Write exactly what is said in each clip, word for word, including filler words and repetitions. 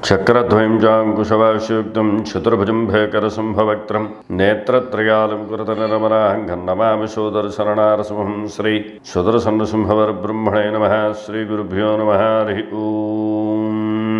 చక్రద్వయం చాంకుశవాశయుక్తం చతుర్భుజం భేకరసింహవక్త్రం నేత్రత్రయాలంకురతనరమరాహం నమామి సోదరశరణారసింహం శ్రీ సుదర్శనసింహవరబ్రహ్మణే నమః. శ్రీ గురుభ్యో నమః. హరి ఓం.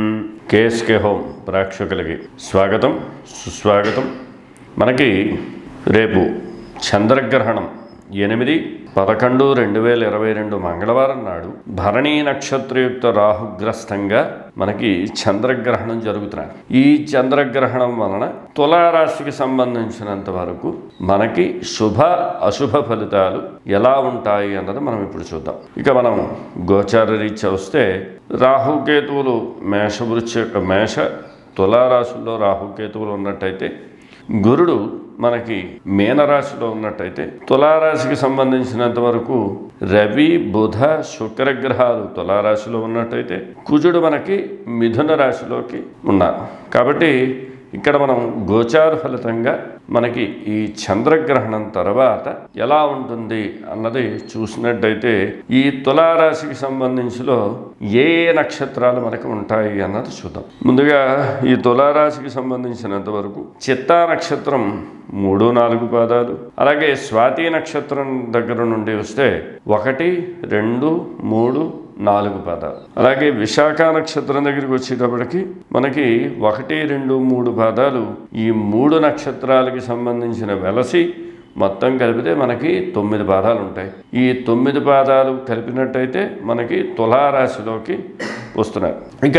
కేఎస్కే హోమ్ ప్రేక్షకులకి స్వాగతం, సుస్వాగతం. మనకి రేపు చంద్రగ్రహణం ఎనిమిది పదకొండు రెండు వేల ఇరవై రెండు మంగళవారం నాడు భరణీ నక్షత్రయుక్త రాహుగ్రస్తంగా మనకి చంద్రగ్రహణం జరుగుతున్నారు. ఈ చంద్రగ్రహణం వలన తులారాశికి సంబంధించినంత వరకు మనకి శుభ అశుభ ఫలితాలు ఎలా ఉంటాయి అన్నది మనం ఇప్పుడు చూద్దాం. ఇక మనం గోచార రీత్యా వస్తే రాహుకేతువులు మేష వృశ్చిక మేష తులారాశుల్లో రాహుకేతువులు ఉన్నట్టయితే, గురుడు మనకి మీనరాశిలో ఉన్నట్టయితే, తులారాశికి సంబంధించినంత వరకు రవి బుధ శుక్రగ్రహాలు తులారాశిలో ఉన్నట్టయితే, కుజుడు మనకి మిథున రాశిలోకి ఉన్నారు. కాబట్టి ఇక్కడ మనం గోచార ఫలితంగా మనకి ఈ చంద్రగ్రహణం తర్వాత ఎలా ఉంటుంది అన్నది చూసినట్టయితే, ఈ తులారాశికి సంబంధించిలో ఏ ఏ నక్షత్రాలు మనకి ఉంటాయి అన్నది చూద్దాం. ముందుగా ఈ తులారాశికి సంబంధించినంత వరకు చిత్తా నక్షత్రం మూడు నాలుగు పాదాలు, అలాగే స్వాతి నక్షత్రం దగ్గర నుండి వస్తే ఒకటి రెండు మూడు నాలుగు పాదాలు, అలాగే విశాఖ నక్షత్రం దగ్గరికి వచ్చేటప్పటికి మనకి ఒకటి రెండు మూడు పాదాలు. ఈ మూడు నక్షత్రాలకి సంబంధించిన వెలసి మొత్తం కలిపితే మనకి తొమ్మిది పాదాలు ఉంటాయి. ఈ తొమ్మిది పాదాలు కలిపినట్టయితే మనకి తులారాశిలోకి వస్తున్నారు. ఇక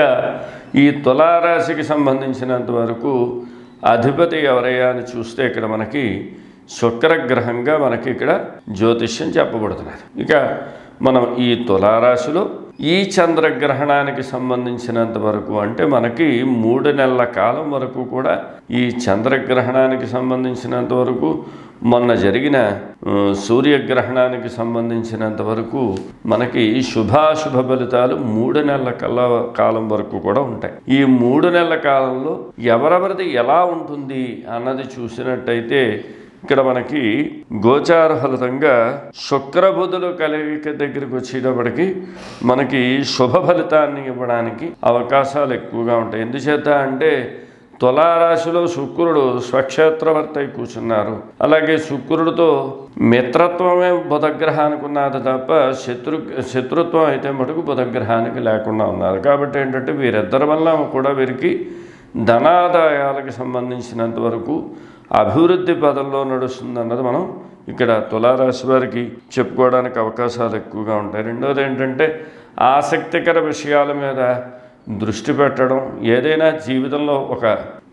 ఈ తులారాశికి సంబంధించినంత వరకు అధిపతి ఎవరయ్యా అని చూస్తే ఇక్కడ మనకి శుక్రగ్రహంగా మనకి ఇక్కడ జ్యోతిష్యం చెప్పబడుతున్నారు. ఇక మనం ఈ తులారాశిలో ఈ చంద్రగ్రహణానికి సంబంధించినంత వరకు అంటే మనకి మూడు నెలల కాలం వరకు కూడా ఈ చంద్రగ్రహణానికి సంబంధించినంత వరకు, మొన్న జరిగిన సూర్యగ్రహణానికి సంబంధించినంత వరకు మనకి శుభాశుభ ఫలితాలు మూడు నెలల కల్లా కాలం వరకు కూడా ఉంటాయి. ఈ మూడు నెలల కాలంలో ఎవరెవరిది ఎలా ఉంటుంది అన్నది చూసినట్టయితే, ఇక్కడ మనకి గోచార ఫలితంగా శుక్రబుధులు కలయిక దగ్గరికి వచ్చేటప్పటికి మనకి శుభ ఫలితాన్ని ఇవ్వడానికి అవకాశాలు ఎక్కువగా ఉంటాయి. ఎందుచేత అంటే తులారాశిలో శుక్రుడు స్వక్షేత్రవర్తి అయి కూర్చున్నారు. అలాగే శుక్రుడితో మిత్రత్వమే బుధగ్రహానికి ఉన్నది తప్ప శత్రు శత్రుత్వం అయితే మటుకు బుధగ్రహానికి లేకుండా ఉన్నారు. కాబట్టి ఏంటంటే వీరిద్దరి వల్ల కూడా వీరికి ధనాదాయాలకు సంబంధించినంత వరకు అభివృద్ధి పదంలో నడుస్తుంది అన్నది మనం ఇక్కడ తులారాశి వారికి చెప్పుకోవడానికి అవకాశాలు ఎక్కువగా ఉంటాయి. రెండోది ఏంటంటే ఆసక్తికర విషయాల మీద దృష్టి పెట్టడం, ఏదైనా జీవితంలో ఒక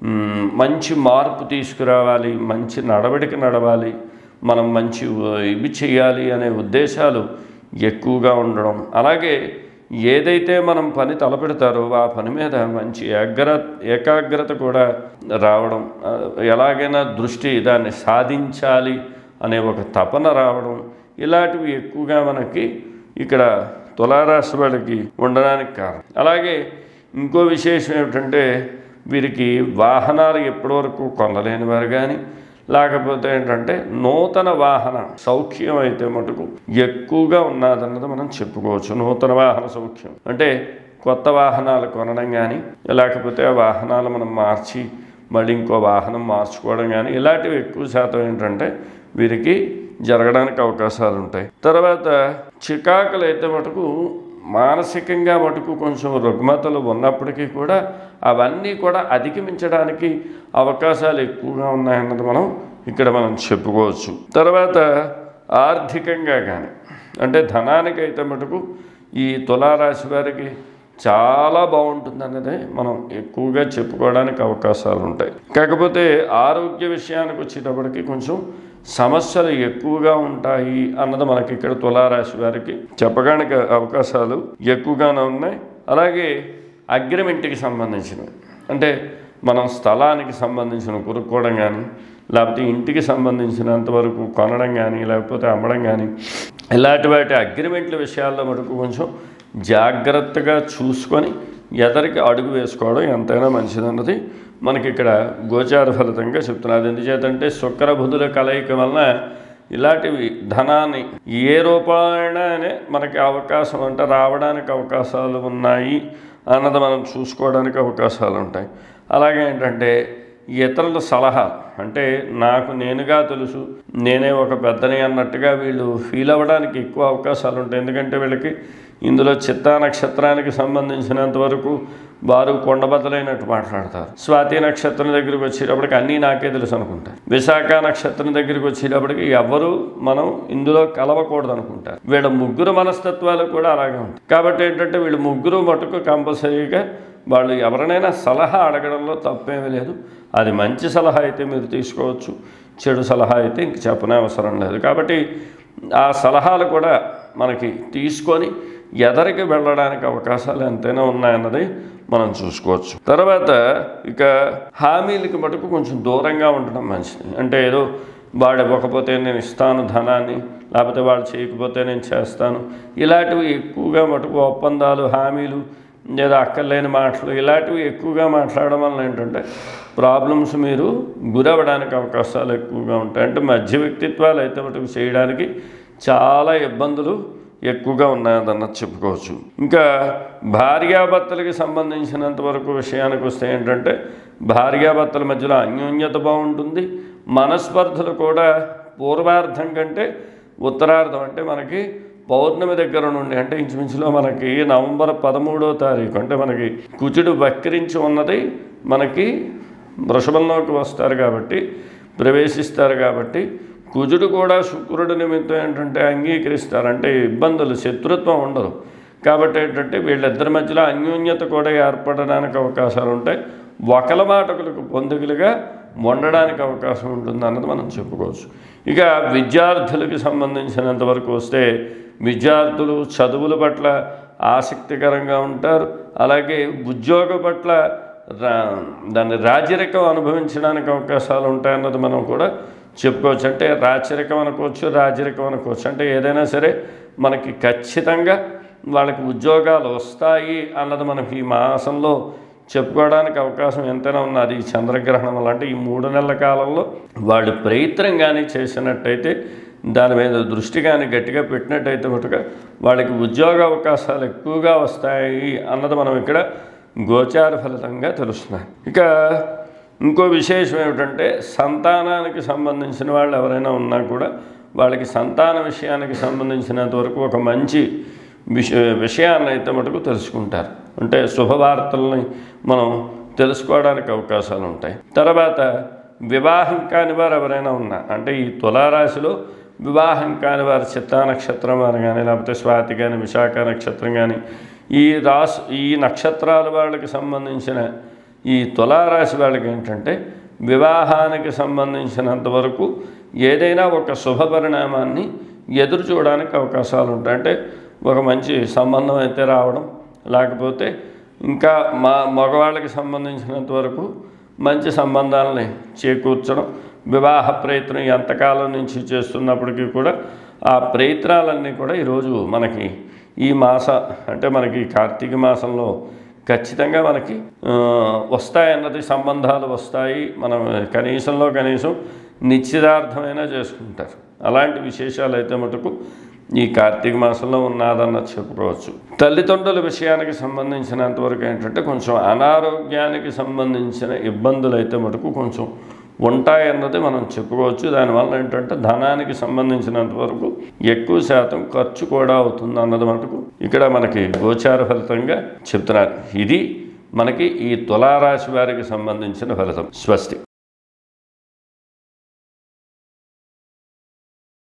మంచి మార్పు తీసుకురావాలి, మంచి నడవడిక నడవాలి, మనం మంచి ఇవి చేయాలి అనే ఉద్దేశాలు ఎక్కువగా ఉండడం, అలాగే ఏదైతే మనం పని తలపెడతారో ఆ పని మీద మంచి ఏగ్ర ఏకాగ్రత కూడా రావడం, ఎలాగైనా దృష్టి దాన్ని సాధించాలి అనే ఒక తపన రావడం, ఇలాంటివి ఎక్కువగా మనకి ఇక్కడ తులారాశి వాళ్ళకి ఉండడానికి కారణం. అలాగే ఇంకో విశేషం ఏమిటంటే, వీరికి వాహనాలు ఎప్పటివరకు కొనలేని వారు కానీ, లేకపోతే ఏంటంటే నూతన వాహన సౌఖ్యం అయితే మటుకు ఎక్కువగా ఉన్నదన్నది మనం చెప్పుకోవచ్చు. నూతన వాహన సౌఖ్యం అంటే కొత్త వాహనాలు కొనడం కానీ, లేకపోతే ఆ వాహనాలు మనం మార్చి మళ్ళీ ఇంకో వాహనం మార్చుకోవడం కానీ, ఇలాంటివి ఎక్కువ శాతం ఏంటంటే వీరికి జరగడానికి అవకాశాలు ఉంటాయి. తర్వాత చికాకులు అయితే మటుకు మానసికంగా మటుకు కొంచెం రుగ్మతలు ఉన్నప్పటికీ కూడా అవన్నీ కూడా అధిగమించడానికి అవకాశాలు ఎక్కువగా ఉన్నాయన్నది మనం ఇక్కడ మనం చెప్పుకోవచ్చు. తర్వాత ఆర్థికంగా కానీ అంటే ధనానికి అయితే మటుకు ఈ తులారాశి వారికి చాలా బాగుంటుంది అన్నది మనం ఎక్కువగా చెప్పుకోవడానికి అవకాశాలు ఉంటాయి. కాకపోతే ఆరోగ్య విషయానికి వచ్చేటప్పటికి కొంచెం సమస్యలు ఎక్కువగా ఉంటాయి అన్నది మనకి ఇక్కడ తులారాశి వారికి చెప్పడానికి అవకాశాలు ఎక్కువగానే ఉన్నాయి. అలాగే అగ్రిమెంట్కి సంబంధించినవి అంటే మనం స్థలానికి సంబంధించిన కొనుక్కోవడం కానీ, లేకపోతే ఇంటికి సంబంధించినంత వరకు కొనడం కానీ, లేకపోతే అమ్మడం కానీ, ఇలాంటి వాటి అగ్రిమెంట్ల విషయాల్లో మటుకు కొంచెం జాగ్రత్తగా చూసుకొని ఎదరికి అడుగు వేసుకోవడం ఎంతైనా మంచిదన్నది మనకి ఇక్కడ గోచార ఫలితంగా చెప్తున్నారు. ఎందుచేతంటే శుక్రబుధుల కలయిక వలన ఇలాంటివి ధనాన్ని ఏ రూపాయనే మనకి అవకాశం అంటే రావడానికి అవకాశాలు ఉన్నాయి అన్నది మనం చూసుకోవడానికి అవకాశాలు ఉంటాయి. అలాగే ఏంటంటే ఇతరుల సలహా, అంటే నాకు నేనుగా తెలుసు, నేనే ఒక పెద్దని అన్నట్టుగా వీళ్ళు ఫీల్ అవ్వడానికి ఎక్కువ అవకాశాలు ఉంటాయి. ఎందుకంటే వీళ్ళకి ఇందులో చిత్తా నక్షత్రానికి సంబంధించినంత వరకు వారు కొండబద్దలైనట్టు మాట్లాడతారు. స్వాతి నక్షత్రం దగ్గరికి వచ్చేటప్పటికి అన్నీ నాకే తెలుసు అనుకుంటారు. విశాఖ నక్షత్రం దగ్గరికి వచ్చేటప్పటికి ఎవరు మనం ఇందులో కలవకూడదు అనుకుంటారు. వీళ్ళ ముగ్గురు మనస్తత్వాలు కూడా అలాగే ఉంటాయి. కాబట్టి ఏంటంటే వీళ్ళు ముగ్గురు మటుకు కంపల్సరీగా వాళ్ళు ఎవరినైనా సలహా అడగడంలో తప్పేమీ లేదు. అది మంచి సలహా అయితే మీరు తీసుకోవచ్చు, చెడు సలహా అయితే ఇంక చెప్పనే అవసరం లేదు. కాబట్టి ఆ సలహాలు కూడా మనకి తీసుకొని ఎదరికి వెళ్ళడానికి అవకాశాలు ఎంతైనా ఉన్నాయన్నది మనం చూసుకోవచ్చు. తర్వాత ఇక హామీలకి మటుకు కొంచెం దూరంగా ఉండడం మంచిది. అంటే ఏదో వాడు ఇవ్వకపోతే నేను ఇస్తాను ధనాన్ని, లేకపోతే వాడు చేయకపోతే నేను చేస్తాను, ఇలాంటివి ఎక్కువగా మటుకు ఒప్పందాలు, హామీలు, లేదా అక్కర్లేని మాటలు ఇలాంటివి ఎక్కువగా మాట్లాడడం వల్ల ఏంటంటే ప్రాబ్లమ్స్ మీరు గురవడానికి అవకాశాలు ఎక్కువగా ఉంటాయి. అంటే మధ్య వ్యక్తిత్వాలు అయితే మటుకు చేయడానికి చాలా ఇబ్బందులు ఎక్కువగా ఉన్నాయన్నది చెప్పుకోవచ్చు. ఇంకా భార్యాభర్తలకి సంబంధించినంత వరకు విషయానికి వస్తే ఏంటంటే భార్యాభర్తల మధ్యలో అన్యోన్యత బాగుంటుంది. మనస్పర్ధలు కూడా పూర్వార్థం కంటే ఉత్తరార్థం, అంటే మనకి పౌర్ణమి దగ్గర నుండి, అంటే ఇంచుమించులో మనకి నవంబర్ పదమూడో తారీఖు, అంటే మనకి కుజుడు వక్రించి ఉన్నది మనకి వృషభంలోకి వస్తారు కాబట్టి, ప్రవేశిస్తారు కాబట్టి కుజుడు కూడా శుక్రుడి నిమిత్తం ఏంటంటే అంగీకరిస్తారు. అంటే ఇబ్బందులు, శత్రుత్వం ఉండదు. కాబట్టి ఏంటంటే వీళ్ళిద్దరి మధ్యలో అన్యోన్యత కూడా ఏర్పడడానికి అవకాశాలు ఉంటాయి. ఒకల మాటకులకు పొందుగులుగా ఉండడానికి అవకాశం ఉంటుంది అన్నది మనం చెప్పుకోవచ్చు. ఇక విద్యార్థులకి సంబంధించినంత వరకు వస్తే విద్యార్థులు చదువుల పట్ల ఆసక్తికరంగా ఉంటారు. అలాగే ఉద్యోగ పట్ల రా దాన్ని రాజరికం అనుభవించడానికి అవకాశాలు ఉంటాయన్నది మనం కూడా చెప్పుకోవచ్చు. అంటే రాచరికం అనుకోవచ్చు, రాజరికం అనుకోవచ్చు. అంటే ఏదైనా సరే మనకి ఖచ్చితంగా వాళ్ళకి ఉద్యోగాలు వస్తాయి అన్నది మనకి ఈ మాసంలో చెప్పుకోవడానికి అవకాశం ఎంతైనా ఉన్నది. ఈ చంద్రగ్రహణం వల్ల, అంటే ఈ మూడు నెలల కాలంలో వాళ్ళు ప్రయత్నం కానీ చేసినట్టయితే, దాని మీద దృష్టి కానీ గట్టిగా పెట్టినట్టయితే మటుగా వాళ్ళకి ఉద్యోగ అవకాశాలు ఎక్కువగా వస్తాయి అన్నది మనం ఇక్కడ గోచార ఫలితంగా తెలుస్తున్నాయి. ఇక ఇంకో విశేషం ఏమిటంటే సంతానానికి సంబంధించిన వాళ్ళు ఎవరైనా ఉన్నా కూడా వాళ్ళకి సంతాన విషయానికి సంబంధించినంత వరకు ఒక మంచి విష విషయాన్ని అయితే మటుకు తెలుసుకుంటారు. అంటే శుభవార్తల్ని మనం తెలుసుకోవడానికి అవకాశాలు ఉంటాయి. తర్వాత వివాహం కాని వారు ఎవరైనా ఉన్నా, అంటే ఈ తులారాశిలో వివాహం కాని వారు చిత్తా నక్షత్రం వారు కానీ, లేకపోతే స్వాతి కానీ, విశాఖ నక్షత్రం కానీ, ఈ రాశి ఈ నక్షత్రాల వాళ్ళకి సంబంధించిన ఈ తులారాశి వాళ్ళకి ఏంటంటే వివాహానికి సంబంధించినంత వరకు ఏదైనా ఒక శుభ పరిణామాన్ని ఎదురు చూడడానికి అవకాశాలు ఉంటాయి. అంటే ఒక మంచి సంబంధం అయితే రావడం, లేకపోతే ఇంకా మా మగవాళ్ళకి సంబంధించినంత వరకు మంచి సంబంధాలని చేకూర్చడం, వివాహ ప్రయత్నం ఎంతకాలం నుంచి చేస్తున్నప్పటికీ కూడా ఆ ప్రయత్నాలన్నీ కూడా ఈరోజు మనకి ఈ మాస అంటే మనకి కార్తీక మాసంలో ఖచ్చితంగా మనకి వస్తాయన్నది, సంబంధాలు వస్తాయి. మనం కనీసంలో కనీసం నిశ్చితార్థమైనా చేసుకుంటారు. అలాంటి విశేషాలు అయితే మటుకు ఈ కార్తీక మాసంలో ఉన్నదన్నది చెప్పుకోవచ్చు. తల్లిదండ్రుల విషయానికి సంబంధించినంతవరకు ఏంటంటే కొంచెం అనారోగ్యానికి సంబంధించిన ఇబ్బందులు అయితే మటుకు కొంచెం ఉంటాయన్నది మనం చెప్పుకోవచ్చు. దానివల్ల ఏంటంటే ధనానికి సంబంధించినంత వరకు ఎక్కువ శాతం ఖర్చు కూడా అవుతుంది అన్నది మటుకు ఇక్కడ మనకి గోచార ఫలితంగా చెప్తున్నారు. ఇది మనకి ఈ తులారాశి వారికి సంబంధించిన ఫలితం. స్వస్తి.